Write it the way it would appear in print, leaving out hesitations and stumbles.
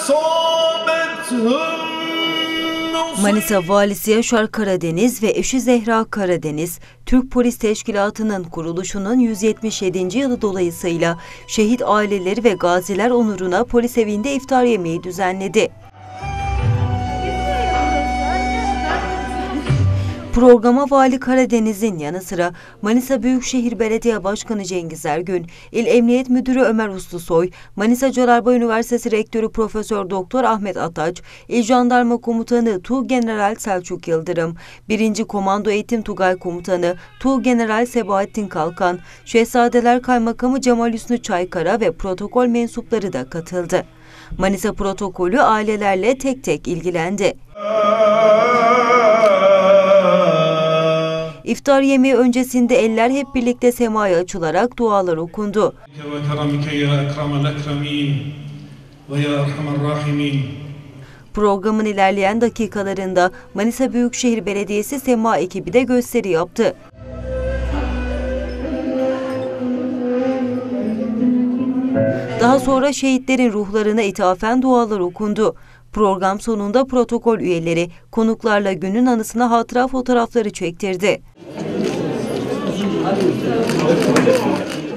Manisa Valisi Yaşar Karadeniz ve eşi Zehra Karadeniz, Türk Polis Teşkilatı'nın kuruluşunun 177. yılı dolayısıyla şehit aileleri ve gaziler onuruna polis evinde iftar yemeği düzenledi. Programa Vali Karadeniz'in yanı sıra Manisa Büyükşehir Belediye Başkanı Cengiz Ergün, İl Emniyet Müdürü Ömer Uslusoy, Manisa Celalbayır Üniversitesi Rektörü Profesör Doktor Ahmet Ataç, İl Jandarma Komutanı Tuğgeneral Selçuk Yıldırım, 1. Komando Eğitim Tugay Komutanı Tuğgeneral Sebahattin Kalkan, Şehzadeler Kaymakamı Cemal Hüsnü Çaykara ve protokol mensupları da katıldı. Manisa protokolü ailelerle tek tek ilgilendi. İftar yemeği öncesinde eller hep birlikte semaya açılarak dualar okundu. Programın ilerleyen dakikalarında Manisa Büyükşehir Belediyesi Sema ekibi de gösteri yaptı. Daha sonra şehitlerin ruhlarına ithafen dualar okundu. Program sonunda protokol üyeleri konuklarla günün anısına hatıra fotoğrafları çektirdi.